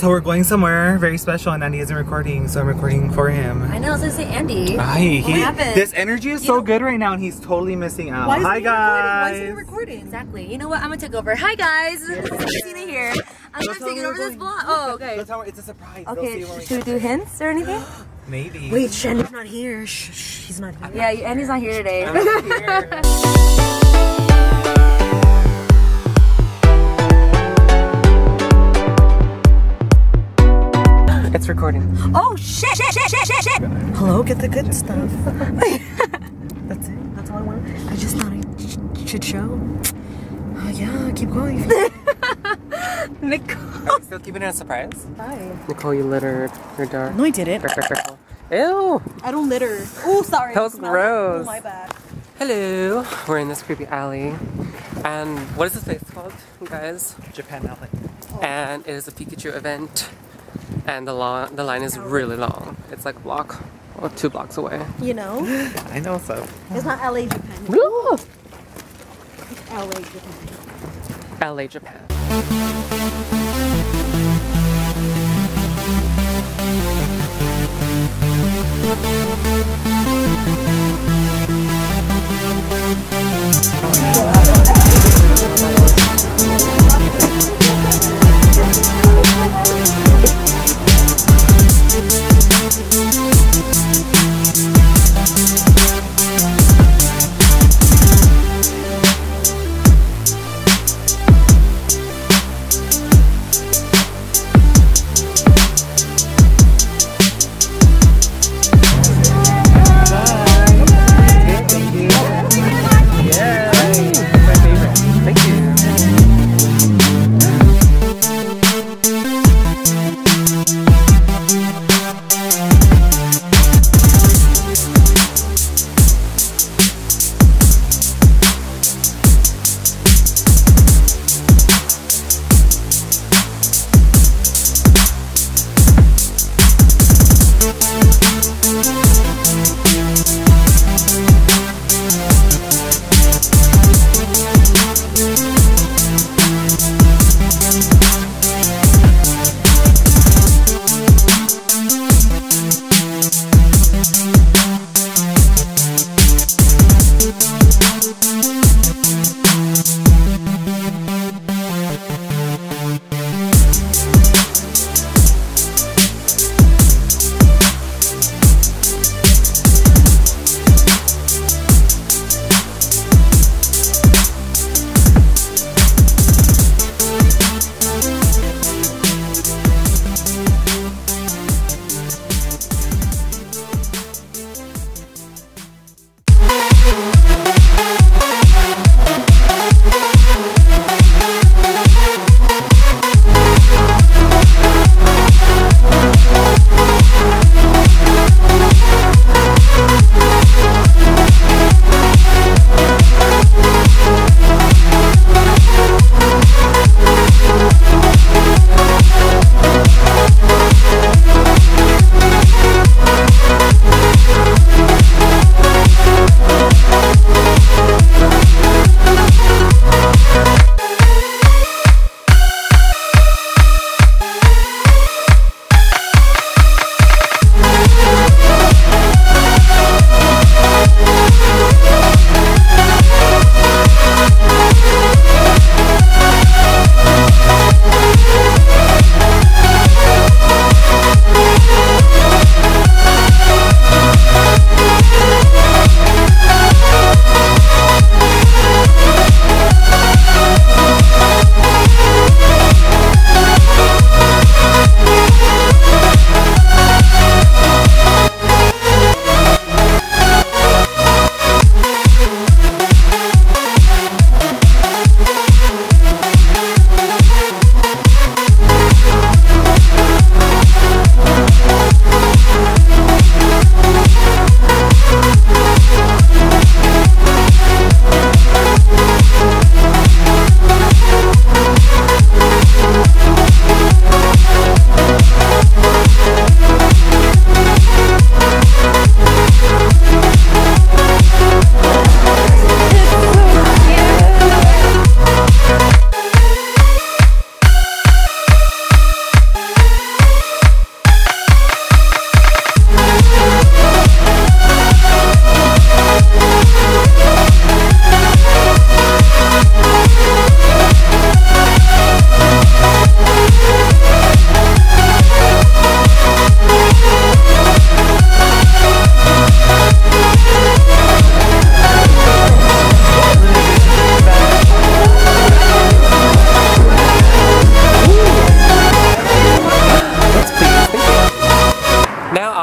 So we're going somewhere very special and Andy isn't recording, so I'm recording for him. I know, I was gonna say Andy. Hi, what happened? This energy is so good right now and he's totally missing out. Hi guys! Why is he recording? Exactly. You know what? I'm gonna take over. Hi guys! Christina here. I'm gonna take over this vlog. Oh, okay. It's a surprise. Okay, should we do hints or anything? Maybe. Wait, Shandy's not here. Shh, he's not here. Yeah, Andy's not here today. I'm not here. It's recording. Oh shit! Hello, get the good stuff. That's it. That's all I want. I just thought I should show. Oh yeah, keep going. Nicole. Are we still keeping it a surprise? Hi. Nicole, you littered your door. No, I didn't. Ew! I don't litter. Oh, sorry. That was gross. Oh, my bad. Hello. We're in this creepy alley. And what is this place called, guys? Japan Alley. And it is a Pikachu event. And the line is really long. It's like a block or 2 blocks away. You know? I know so. It's not LA, Japan. Woo! It's LA, Japan. LA, Japan.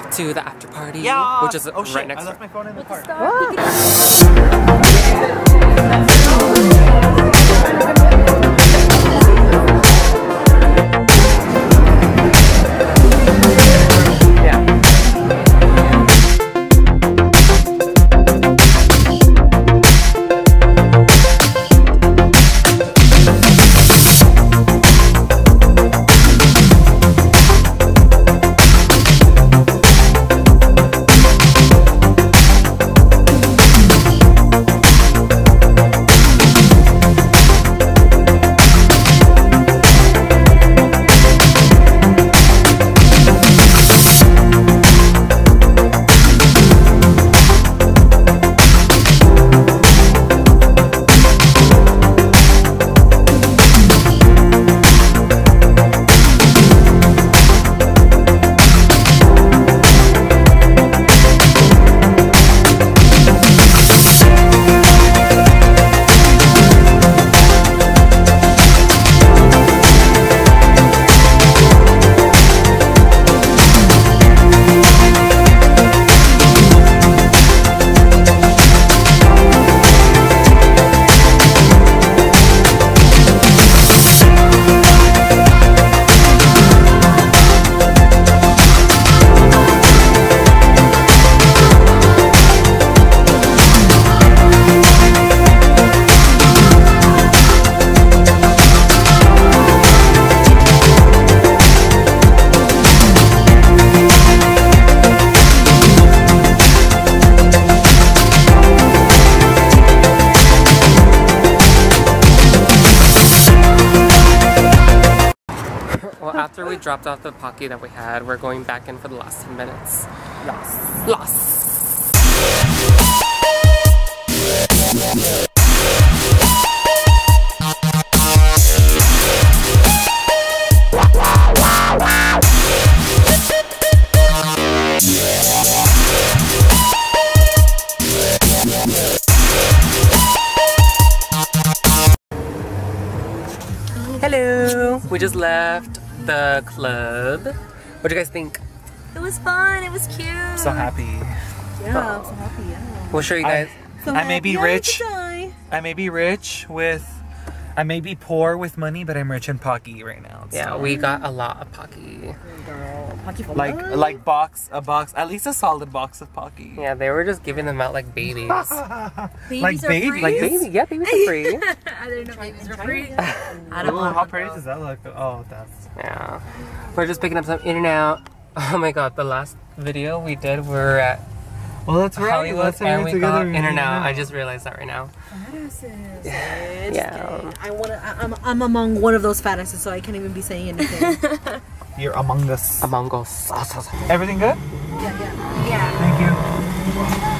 off to the after party, Yeah. which is Oh shit! right next I left door. my phone in the car. Well, after we dropped off the Pocky that we had, we're going back in for the last 10 minutes. Lost. Hello! We just left the club. What do you guys think? It was fun. It was cute. So happy. Yeah, I'm so happy. Yeah. We'll show you guys. I may be rich. Die. I may be rich with. I may be poor with money, but I'm rich in Pocky right now. So. Yeah, we got a lot of Pocky. Girl, Pocky for Like life. a box, at least a solid box of Pocky. Yeah, they were just giving them out like babies. Babies Like are babies? free? Like babies? Yeah, babies are free. I didn't know babies were free. I Oh, don't know. how pretty does that look? Oh, that's. Yeah. We're just picking up some In-N-Out. Oh my god, the last video we did, we were at Well, that's right. Hollywood Let's and we got together. In-N-Out. I just realized that right now. Fantasies. Yeah. I wanna. I'm among one of those fantasies, so I can't even be saying anything. You're among us. Among Us. Everything good? Yeah. Thank you.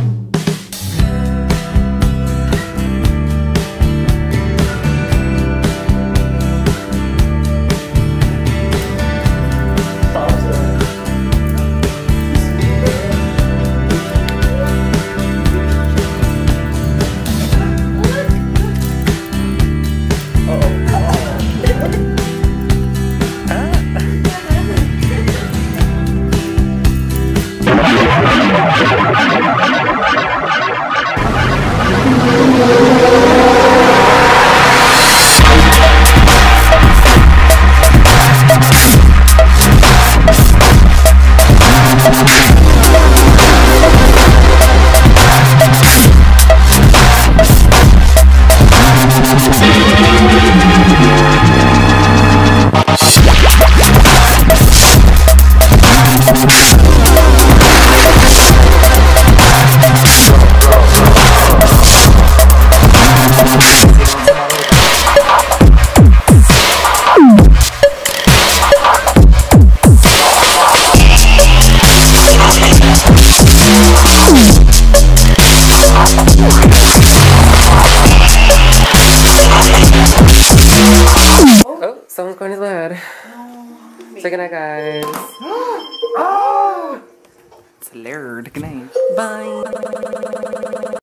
Someone's going to bed. Say goodnight, guys. It's layered. Good night. Bye.